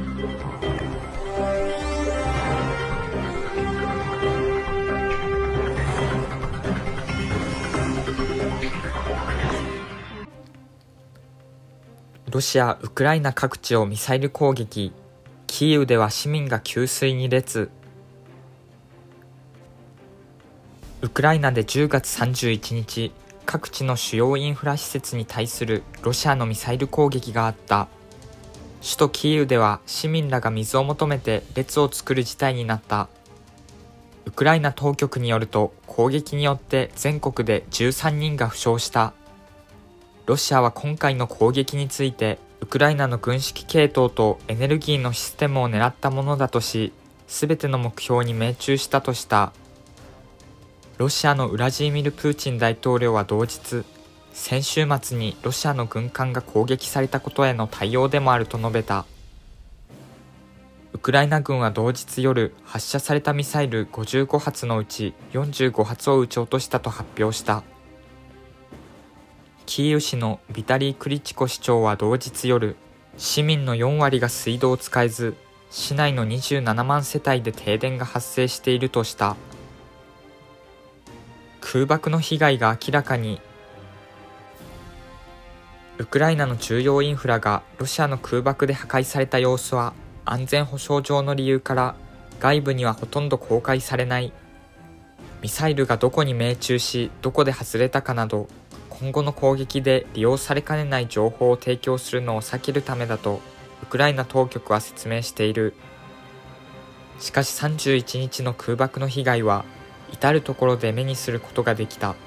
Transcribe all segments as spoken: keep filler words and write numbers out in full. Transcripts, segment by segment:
ロシア・ウクライナ各地をミサイル攻撃。キーウでは市民が給水に列。ウクライナでじゅうがつさんじゅういちにち、各地の主要インフラ施設に対するロシアのミサイル攻撃があった。首都キーウでは市民らが水を求めて列を作る事態になった。ウクライナ当局によると、攻撃によって全国でじゅうさんにんが負傷した。ロシアは今回の攻撃について、ウクライナの軍指揮系統とエネルギーのシステムを狙ったものだとし、すべての目標に命中したとした。ロシアのウラジーミル・プーチン大統領は同日、先週末にロシアの軍艦が攻撃されたことへの対応でもあると述べた。ウクライナ軍は同日夜、発射されたミサイルごじゅうごはつのうちよんじゅうごはつを撃ち落としたと発表した。キーウ市のビタリー・クリチコ市長は同日夜、市民のよんわりが水道を使えず、市内のにじゅうななまんせたいで停電が発生しているとした。空爆の被害が明らかに。ウクライナの重要インフラがロシアの空爆で破壊された様子は、安全保障上の理由から外部にはほとんど公開されない。ミサイルがどこに命中し、どこで外れたかなど、今後の攻撃で利用されかねない情報を提供するのを避けるためだと、ウクライナ当局は説明している。しかしさんじゅういちにちの空爆の被害は、至るところで目にすることができた。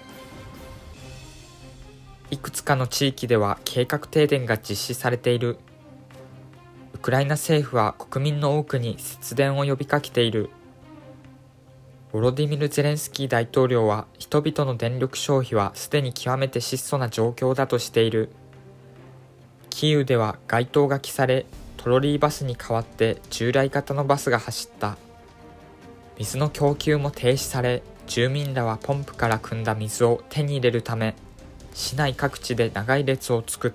いくつかの地域では計画停電が実施されている。ウクライナ政府は国民の多くに節電を呼びかけている。ボロディミル・ゼレンスキー大統領は、人々の電力消費はすでに極めて質素な状況だとしている。キーウでは街灯が消され、トロリーバスに代わって従来型のバスが走った。水の供給も停止され、住民らはポンプから汲んだ水を手に入れるため、市内各地で長い列を作った。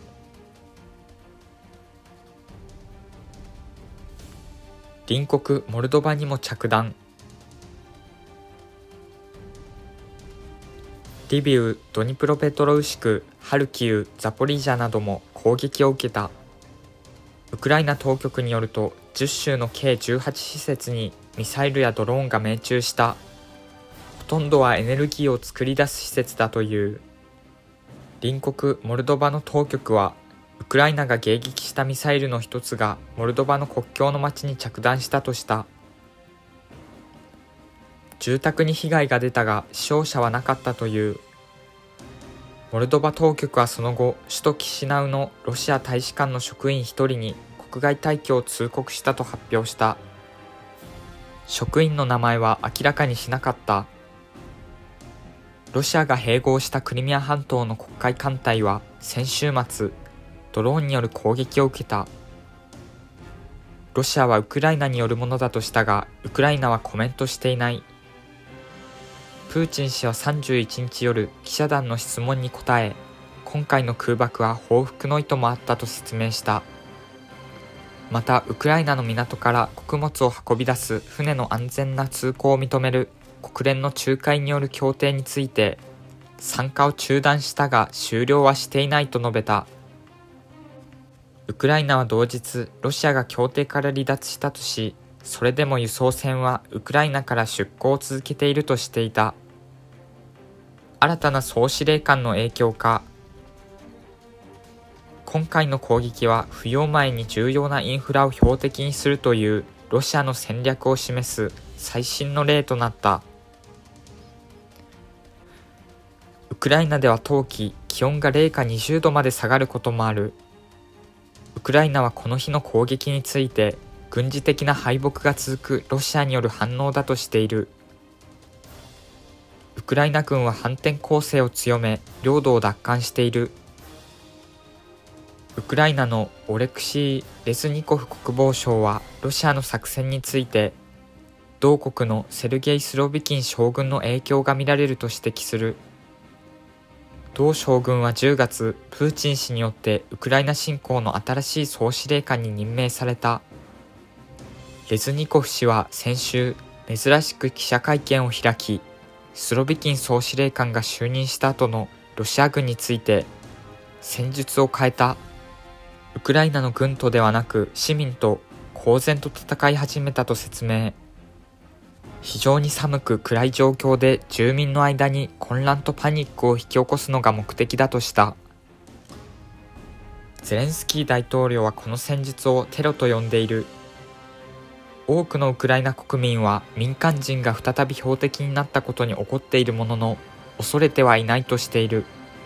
隣国モルドバにも着弾。リビウ、ドニプロペトロウシク、ハルキウ、ザポリージャなども攻撃を受けた。ウクライナ当局によると、じゅっしゅうの計じゅうはちしせつにミサイルやドローンが命中した。ほとんどはエネルギーを作り出す施設だという。隣国モルドバの当局は、ウクライナが迎撃したミサイルの一つがモルドバの国境の町に着弾したとした。住宅に被害が出たが死傷者はなかったという。モルドバ当局はその後、首都キシナウのロシア大使館の職員一人に国外退去を通告したと発表した。職員の名前は明らかにしなかった。ロシアが併合したクリミア半島の黒海艦隊は先週末、ドローンによる攻撃を受けた。ロシアはウクライナによるものだとしたが、ウクライナはコメントしていない。プーチン氏はさんじゅういちにち夜、記者団の質問に答え、今回の空爆は報復の意図もあったと説明した。また、ウクライナの港から穀物を運び出す船の安全な通行を認める国連の仲介による協定について、参加を中断したが終了はしていないと述べた。ウクライナは同日、ロシアが協定から離脱したとし、それでも輸送船はウクライナから出港を続けているとしていた。新たな総司令官の影響か。今回の攻撃は冬を前に重要なインフラを標的にするというロシアの戦略を示す最新の例となった。ウクライナでは冬季、気温が零下にじゅうどまで下がることもある。ウクライナはこの日の攻撃について、軍事的な敗北が続くロシアによる反応だとしている。ウクライナ軍は反転攻勢を強め、領土を奪還している。ウクライナのオレクシー・レズニコフ国防相はロシアの作戦について、同国のセルゲイ・スロビキン将軍の影響が見られると指摘する。 同将軍はじゅうがつ、プーチン氏によってウクライナ侵攻の新しい総司令官に任命された。レズニコフ氏は先週、珍しく記者会見を開き、スロビキン総司令官が就任した後のロシア軍について、戦術を変えた。ウクライナの軍とではなく市民と公然と戦い始めたと説明。非常に寒く暗い状況で住民の間に混乱とパニックを引き起こすのが目的だとした。ゼレンスキー大統領はこの戦術をテロと呼んでいる。多くのウクライナ国民は民間人が再び標的になったことに怒っているものの、恐れてはいないとしている。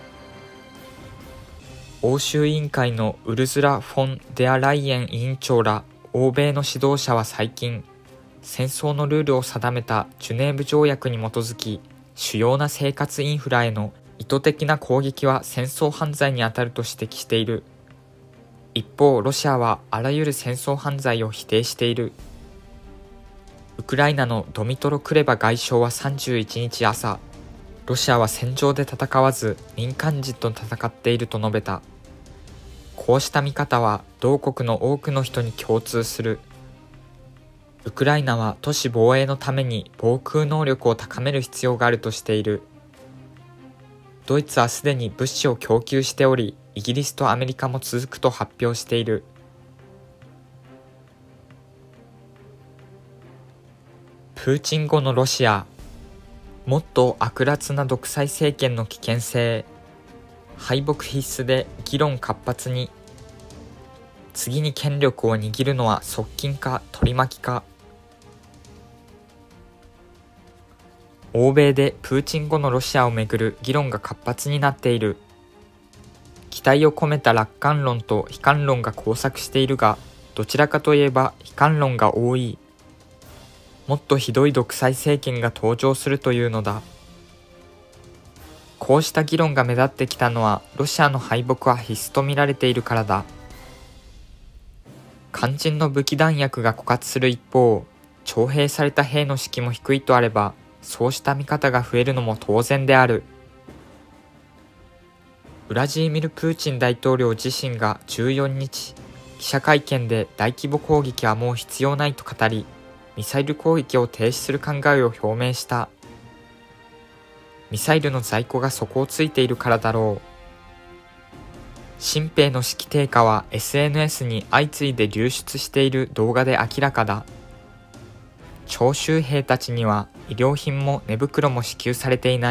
欧州委員会のウルズラ・フォン・デアライエン委員長ら欧米の指導者は最近、戦争のルールを定めたジュネーブ条約に基づき、主要な生活インフラへの意図的な攻撃は戦争犯罪にあたると指摘している。一方、ロシアはあらゆる戦争犯罪を否定している。ウクライナのドミトロ・クレバ外相はさんじゅういちにち朝、ロシアは戦場で戦わず民間人と戦っていると述べた。こうした見方は同国の多くの人に共通する。ウクライナは都市防衛のために防空能力を高める必要があるとしている。ドイツはすでに物資を供給しており、イギリスとアメリカも続くと発表している。プーチン後のロシア、もっと悪辣な独裁政権の危険性、敗北必須で議論活発に。次に権力を握るのは側近か取り巻きか。欧米でプーチン後のロシアをめぐる議論が活発になっている。期待を込めた楽観論と悲観論が交錯しているが、どちらかといえば悲観論が多い。もっとひどい独裁政権が登場するというのだ。こうした議論が目立ってきたのは、ロシアの敗北は必須と見られているからだ。肝心の武器弾薬が枯渇する一方、徴兵された兵の士気も低いとあれば、そうした見方が増えるのも当然である。ウラジーミル・プーチン大統領自身がじゅうよっか記者会見で大規模攻撃はもう必要ないと語り、ミサイル攻撃を停止する考えを表明した。ミサイルの在庫が底をついているからだろう。新兵の士気低下は エスエヌエス に相次いで流出している動画で明らかだ。徴集兵たちには医療品も寝袋も支給されていない。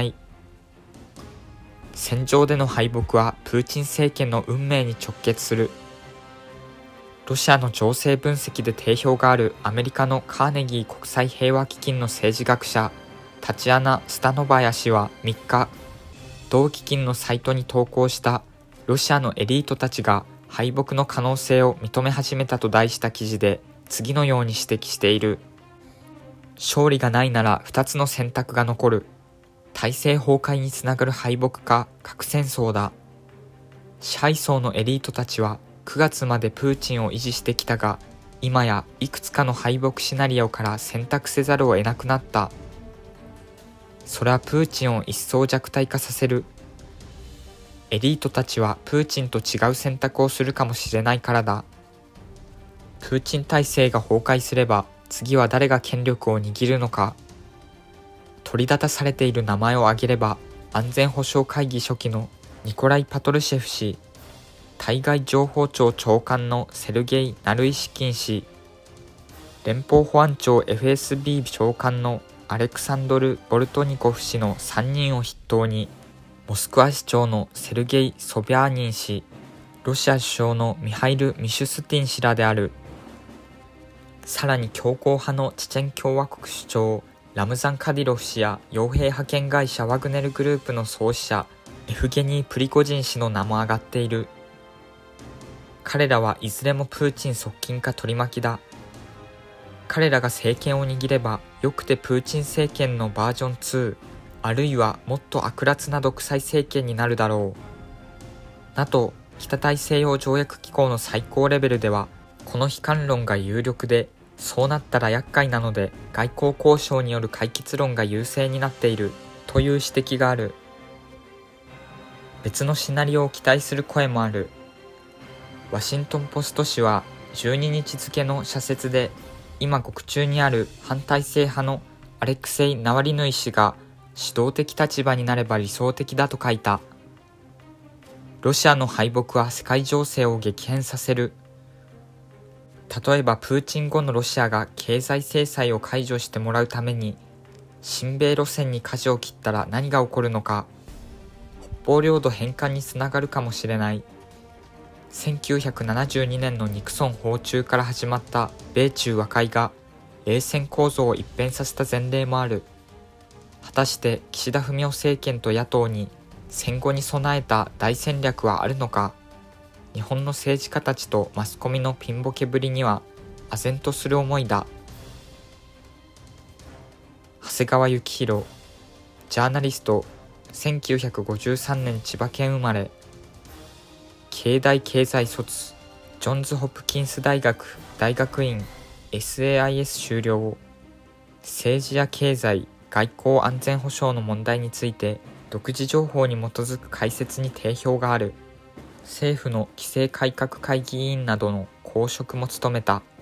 戦場での敗北はプーチン政権の運命に直結する。ロシアの情勢分析で定評があるアメリカのカーネギー国際平和基金の政治学者タチアナ・スタノバヤ氏はみっか、同基金のサイトに投稿したロシアのエリートたちが敗北の可能性を認め始めたと題した記事で次のように指摘している。勝利がないならふたつの選択が残る。体制崩壊につながる敗北か核戦争だ。支配層のエリートたちはくがつまでプーチンを維持してきたが、今やいくつかの敗北シナリオから選択せざるを得なくなった。それはプーチンを一層弱体化させる。エリートたちはプーチンと違う選択をするかもしれないからだ。プーチン体制が崩壊すれば次は誰が権力を握るのか。取り沙汰されている名前を挙げれば、安全保障会議書記のニコライ・パトルシェフ氏、対外情報庁長官のセルゲイ・ナルイシキン氏、連邦保安庁 エフエスビー 長官のアレクサンドル・ボルトニコフ氏のさんにんを筆頭に、モスクワ市長のセルゲイ・ソビャーニン氏、ロシア首相のミハイル・ミシュスティン氏らである。さらに強硬派のチェチェン共和国首長、ラムザン・カディロフ氏や傭兵派遣会社ワグネルグループの創始者、エフゲニー・プリコジン氏の名も挙がっている。彼らはいずれもプーチン側近か取り巻きだ。彼らが政権を握れば、よくてプーチン政権のバージョンツー、あるいはもっと悪辣な独裁政権になるだろう。NATO、北大西洋条約機構の最高レベルでは、この悲観論が有力で、そうなったら厄介なので外交交渉による解決論が優勢になっているという指摘がある。 別のシナリオを期待する声もある。ワシントンポスト紙はじゅうににち付の社説で、今獄中にある反体制派のアレクセイ・ナワリヌイ氏が指導的立場になれば理想的だと書いた。ロシアの敗北は世界情勢を激変させる。例えばプーチン後のロシアが経済制裁を解除してもらうために親米路線に舵を切ったら何が起こるのか。北方領土返還につながるかもしれない。せんきゅうひゃくななじゅうにねんのニクソン訪中から始まった米中和解が冷戦構造を一変させた前例もある。果たして岸田文雄政権と野党に戦後に備えた大戦略はあるのか。日本の政治家たちとマスコミのピンボケぶりには唖然とする思いだ。長谷川幸宏、ジャーナリスト、せんきゅうひゃくごじゅうさんねん千葉県生まれ、経大経済卒、ジョンズ・ホプキンス大学大学院 エスエーアイエス 修了。政治や経済、外交安全保障の問題について独自情報に基づく解説に定評がある。政府の規制改革会議委員などの公職も務めた。